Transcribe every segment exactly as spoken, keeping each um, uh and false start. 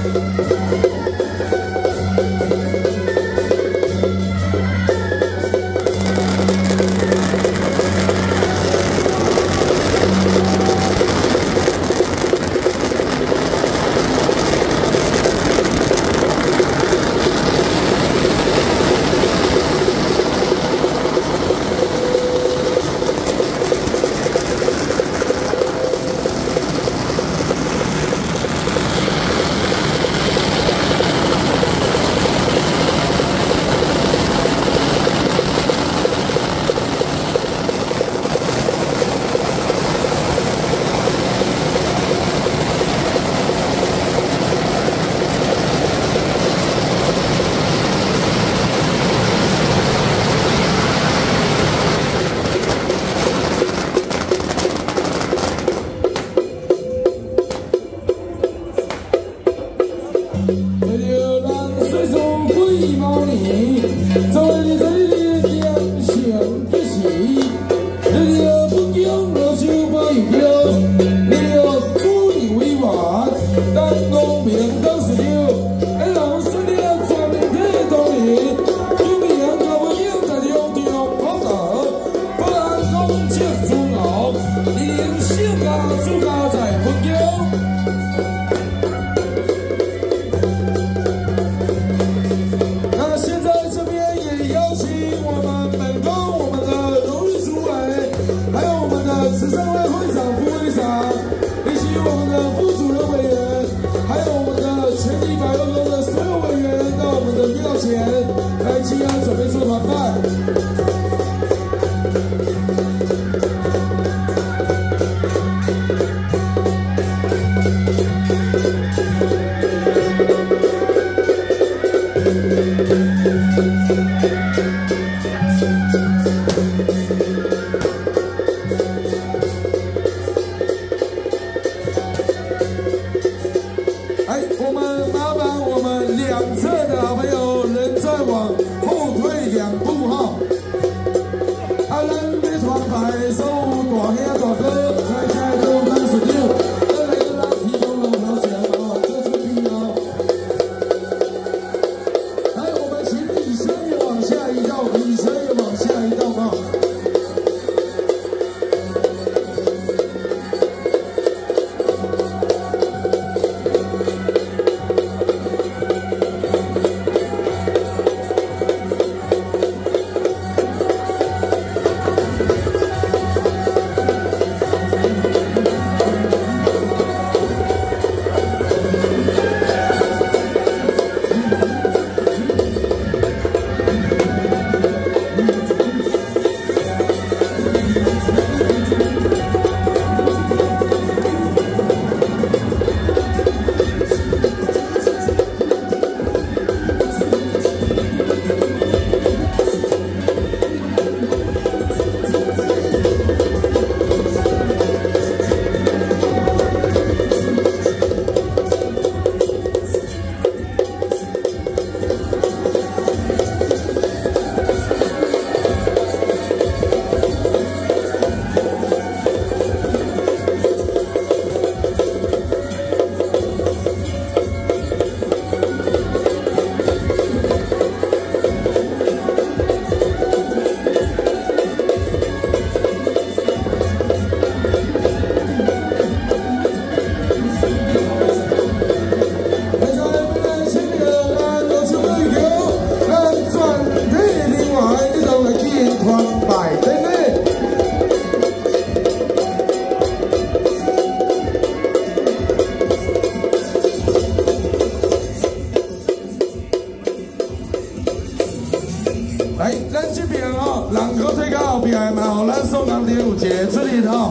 节出里头。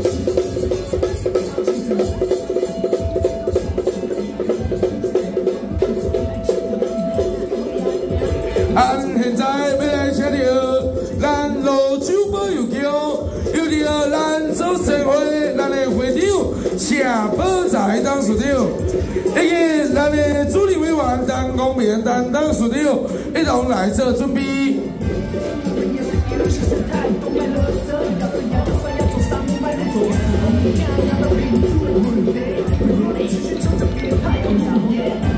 俺现在要来请着咱罗州保佑桥，有着咱做社会咱的会长谢宝才当市长，以及咱的主理委员陈光明担当市长，一同来做准备。 Yeah.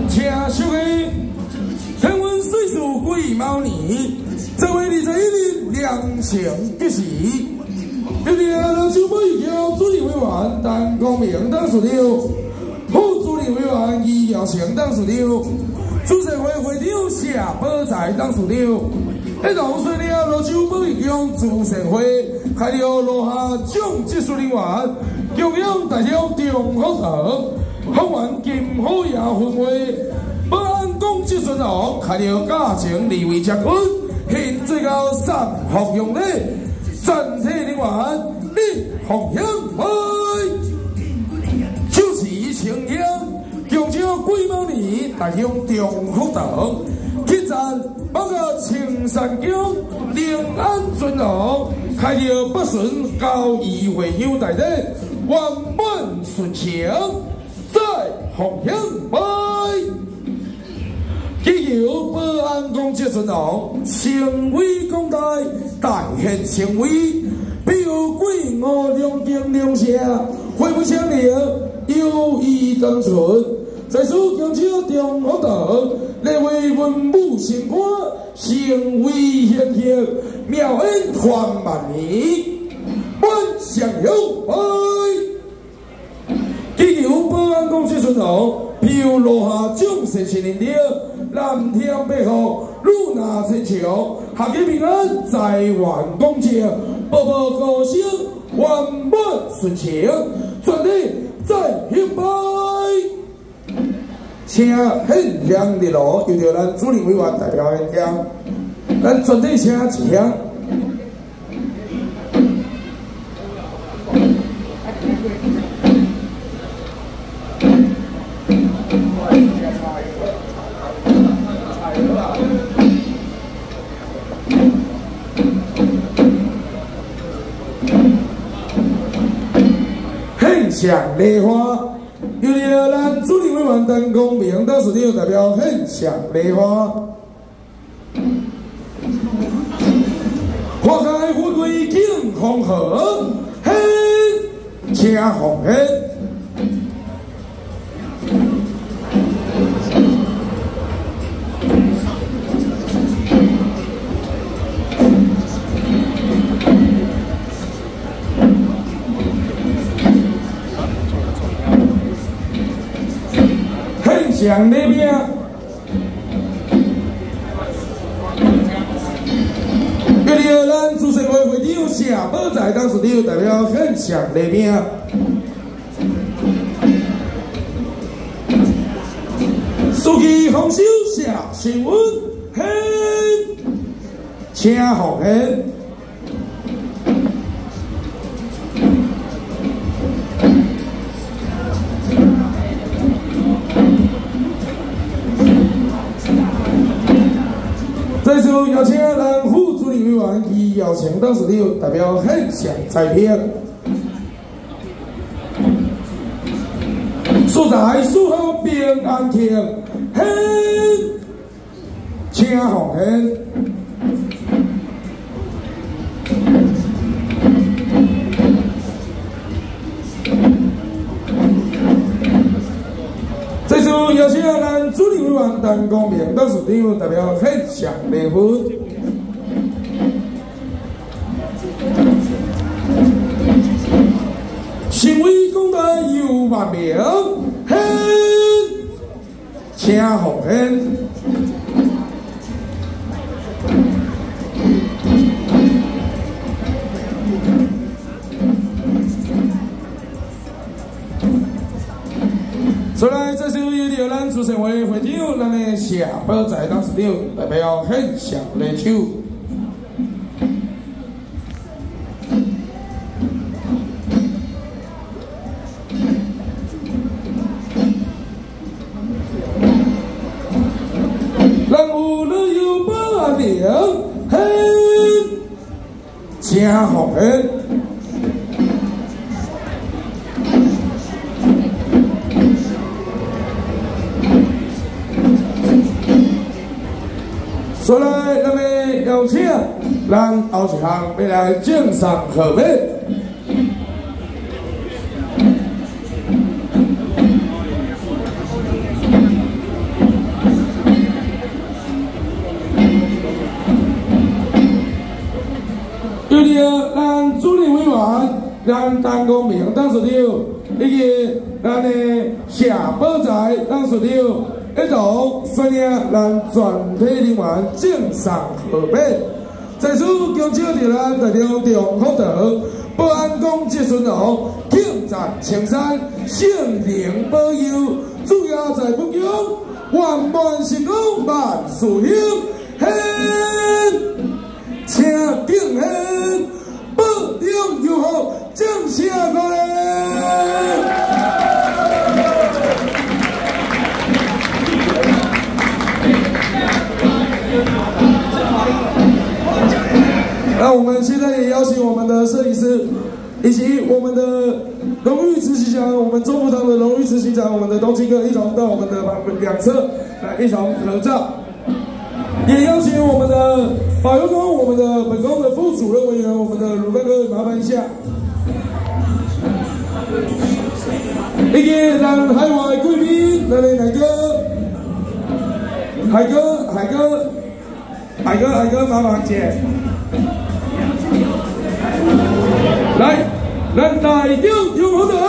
请小个天文岁数癸卯年，十月二十一日良辰吉时。有请老手保育局主任委员陈光明董事长，副主任委员余耀成董事长，主席会会长谢宝才董事长。一同随了罗州保育局主席会开了落下奖技术人员，中央代表中福堂，丰原金好爷分会保安公职巡逻开了家情二位将军，现最高三服用礼，全体人员立奉献会，主持清香，强招癸卯年大向中福堂，去赞。包括青山宫临安尊龙开了北巡交易会友大礼，圆满顺情，再奉献杯。祈求保安公职尊龙成为广大大现成为，比如贵我良经良社，会不相连，友谊长存。在此强招中福堂，列为文武神官，成为贤客，妙恩传万年，万祥兴杯。祈求保安公司巡逻，飘落下奖世新年了，蓝天白云，路纳千秋，阖家平安，财源广进，步步高升，圆满顺情，全力再兴杯。请献亮日落，由着咱主任委员代表演讲，咱全体请一响。献上礼花。由着咱主任委员陈光明董事长代表献上礼花，花开富贵景丰和，献请奉献。向那边，由着咱主席会会长谢宝才董事长代表献上那边，书记洪秀谢新闻献请奉献。再次邀请咱副主任委员余耀成董事长代表献上彩票，素材祝贺平安庆，献请奉献。再次邀请咱主任委员陈光明董事长代表献上礼物，成为广大有万名，献请奉献。再来，这是由着咱主席会会长，咱的谢宝才董事长代表献上礼手。咱有旅游保安亭，献请奉献。所以，咱们邀请咱后一项要来敬上贺礼。 着咱主任委员、咱陈光明董事长，以及咱的夏宝才董事长，一同率领咱全体人员敬上贺礼。在此恭祝着咱台中中福德保安宫节顺哦，庆赞青山，圣灵保佑，主要在不中，万万成功，万事兴，兴，请敬兴，保重有福，正谢过来。那我们现在也邀请我们的摄影师，以及我们的荣誉执行长，我们中福堂的荣誉执行长，我们的东青哥一同到我们的两侧来一同合照。也邀请我们的保佑宫，我们的本宫的副主任委员，我们的鲁大哥，麻烦一下。以及咱海外贵宾，咱的海哥，海哥，海哥，海哥，海哥，麻烦姐。来，咱台中中福堂。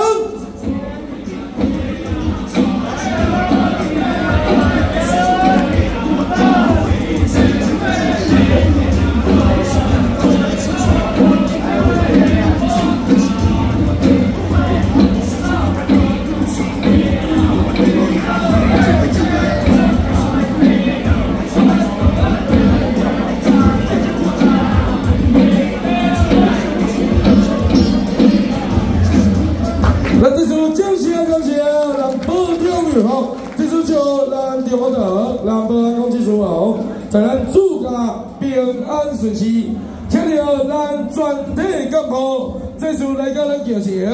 咱这首掌声感谢咱保重有好，这首就咱中福堂，咱保安宫节顺哦，在咱主家平安顺遂，请着咱全体干部这首来甲咱敬请。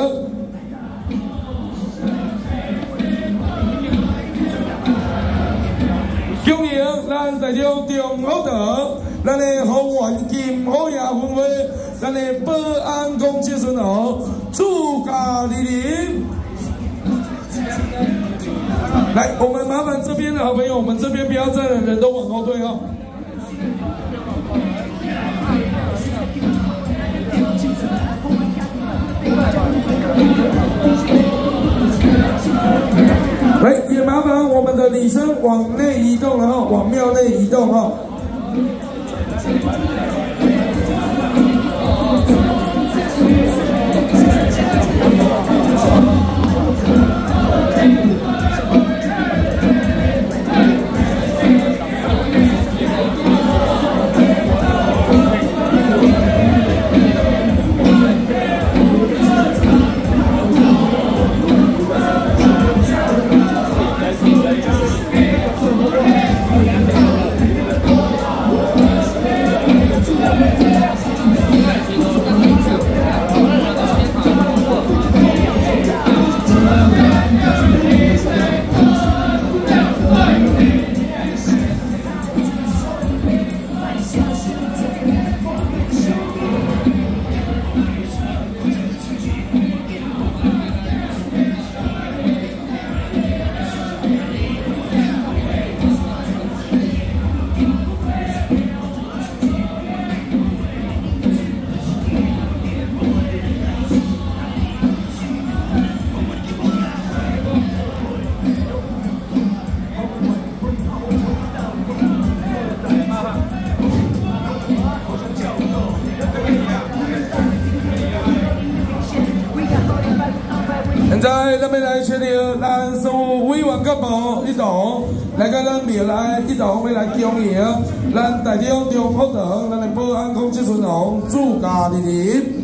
恭迎咱台中中福堂，咱的福源金好爷分会，咱的保安宫节顺哦，主家莅临。来，我们麻烦这边的好朋友，我们这边不要站的人都往后退哦。来，也麻烦我们的礼生往内移动了哈，往庙内移动哈。现在咱们来确定咱所有委员干部一同来跟咱庙来一同要来恭迎咱台中中福堂咱的保安宫节顺哦，主家莅临。